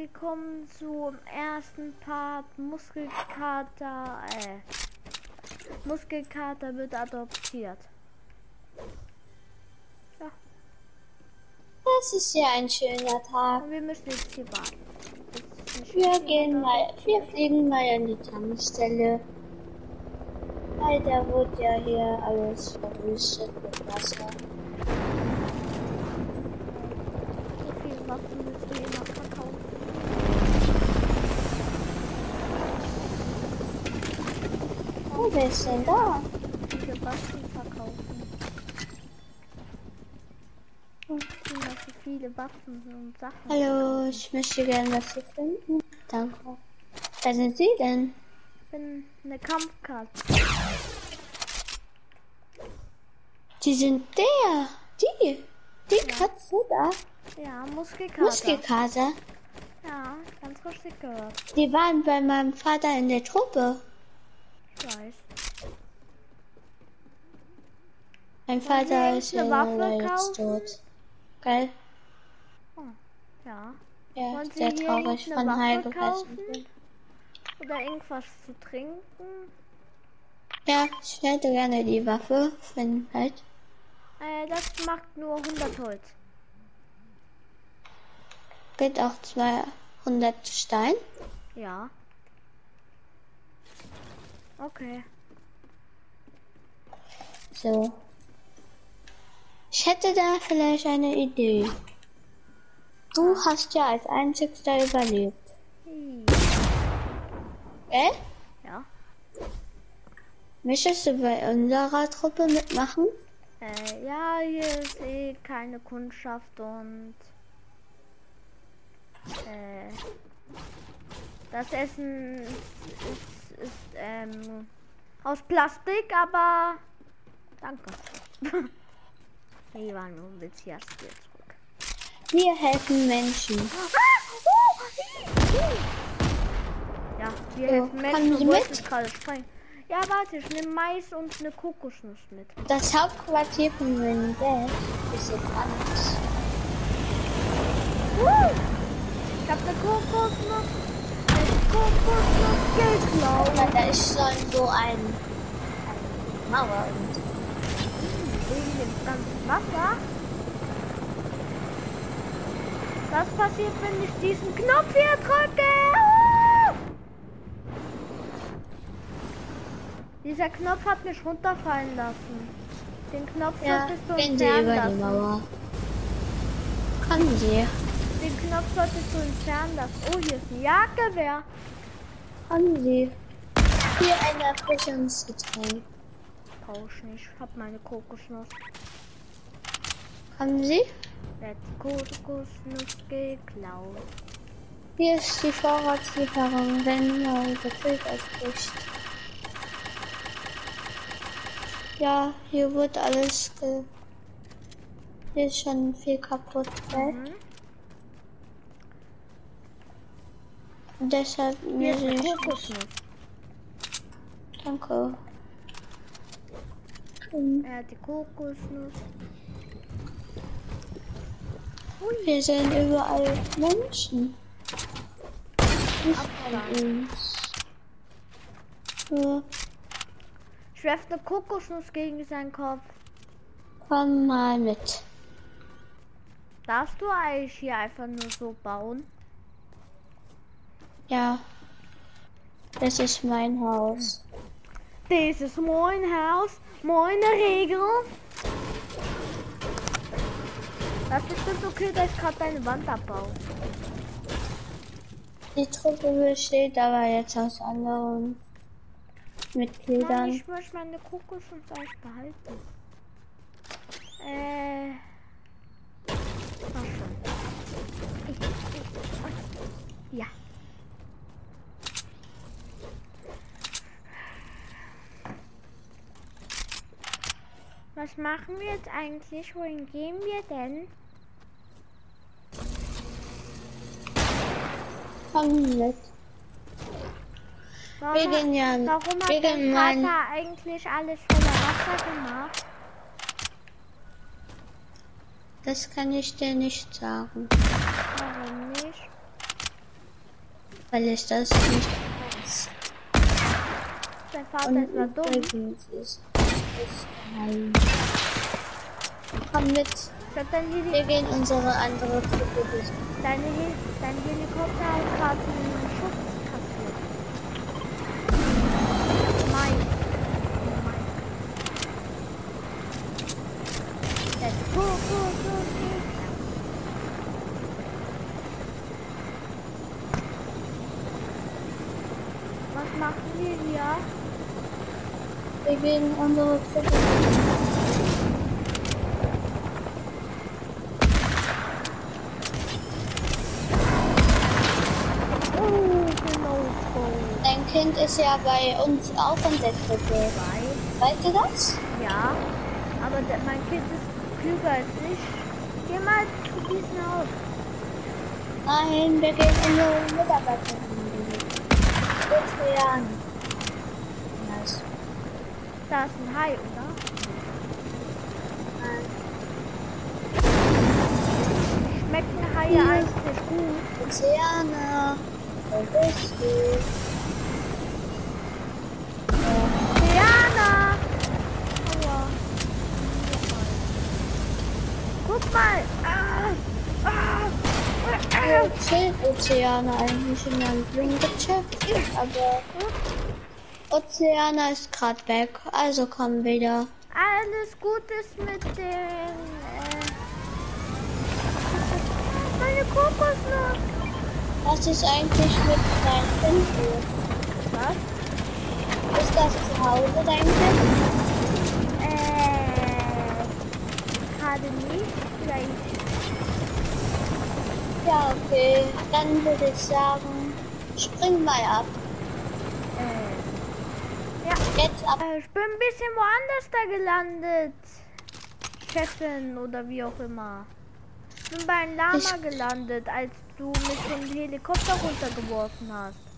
willkommen zum ersten Part Muskelkater. Muskelkater wird adoptiert. Ja. Das ist ja ein schöner Tag. Und wir müssen jetzt hier warten. Wir fliegen mal an die Tankstelle. Leider wird ja hier alles verwüstet mit Wasser. So viele Waffen müssen wir noch verkaufen. Oh, wer ist denn da? Diese Waffen verkaufen. Ich noch so viele Waffen und Sachen. Hallo, ich möchte gerne was hier finden. Danke. Wer sind Sie denn? Ich bin eine Kampfkarte. Die sind die Ja. Katze da. Ja, Muskelkater. Muskelkater. Ja, ganz richtig gehört. Die waren bei meinem Vater in der Truppe. Ich weiß. Mein Wollen wir Vater ist ja eine Waffe leider jetzt kaufen? tot. Geil. Oh, ja. Ja, Wollen Sie sehr hier traurig eine von Hai Waffe gefressen. kaufen? Oder irgendwas zu trinken? Ja, ich hätte gerne die Waffe, wenn halt. Das macht nur 100 Holz. Geht auch 200 Stein. Ja. Okay. So. Ich hätte da vielleicht eine Idee. Du hast ja als einzigster überlebt. Ja. Möchtest du bei unserer Truppe mitmachen? Ja, hier ist eh keine Kundschaft und das Essen ist aus Plastik, aber danke. Nee, war nur ein Witz, hier hast du jetzt zurück. Wir helfen Menschen. Ja, wir So, helfen kommen Menschen Sie und wollten mit? gerade sprengen. Ja, warte, ich nehme Mais und eine Kokosnuss mit. Das Hauptquartier von Renegade ist jetzt anders. Ich hab eine Kokosnuss. Eine Kokosnuss geklaut. Aber da ist schon so eine Mauer und Wegen dem ganzen Wasser. Was passiert, wenn ich diesen Knopf hier drücke? Dieser Knopf hat mich runterfallen lassen. Den Knopf ja, solltest du gehen Sie entfernen über lassen. die Mauer. Kommen Sie. Den Knopf solltest du entfernen lassen. Oh, hier ist ein Jagdgewehr. Kommen Sie. Hier ein Erfrischungsgetränk. Brauch ich nicht. Ich hab meine Kokosnuss. Kommen Sie. Wer hat die Kokosnuss geklaut? Hier ist die Vorratslieferung, wenn mal der Krieg ausbricht. Ja, hier wird alles hier ist schon viel kaputt, gell? Und deshalb Hier ist mir eine ich Kokosnuss. Danke. Er hat die Kokosnuss. Hier sind überall Menschen. Nicht von uns. Ja, Ich werf eine Kokosnuss gegen seinen Kopf. komm mal mit. Darfst du eigentlich hier einfach nur so bauen? Ja. Das ist mein Haus. Das ist mein Haus, meine Regel. Das ist bestimmt okay, dass ich gerade deine Wand abbaue. Die Truppe besteht aber jetzt aus anderen Nein, Mitgliedern. ich möchte meine Kokosnuss eigentlich behalten. Mach schon. Ja. Was machen wir jetzt eigentlich? Wohin gehen wir denn? Komm mit. Warum, Wir gehen ja. warum wir hat dein gehen mal. Vater eigentlich alles voller Wasser gemacht? Das kann ich dir nicht sagen. Warum nicht? weil ich das nicht weiß. Dein Vater ist war dumm. Übrigens ist geheim. Komm mit, Statt dein, wir gehen unsere andere Truppe besuchen. dein Helikopter hat gerade einen Schutz kassiert. Mein. Let's go, go, go, go. Was machen wir hier? Wir gehen unsere Truppe besuchen. Oh, genau. Dein Kind ist ja bei uns auch in der Truppe. Weißt du das? Ja, aber mein Kind ist klüger als ich. Geh mal zu diesem Haus. Nein, wir gehen unsere Mitarbeiter besuchen. Ozean. Nice. Da ist ein Hai, oder? Nein. Schmecken Haie eigentlich gut? Ozeane. Wo bist du? Diana! Aua. Guck mal! Zählt Ozeane eigentlich in einem Blumengeschäft? Aber Ozeane ist gerade weg, also komm wieder. Alles gut ist mit den... meine Kokosnuss! Was ist eigentlich mit deinem Kind? Was? Ist das zu Hause dein Kind? Gerade nicht. Vielleicht. Ja, okay. Dann würde ich sagen, spring mal ab. Ja. Jetzt ab. Ich bin ein bisschen woanders da gelandet. Chefin oder wie auch immer. Ich bin bei einem Lama gelandet, als du mich vom Helikopter runtergeworfen hast.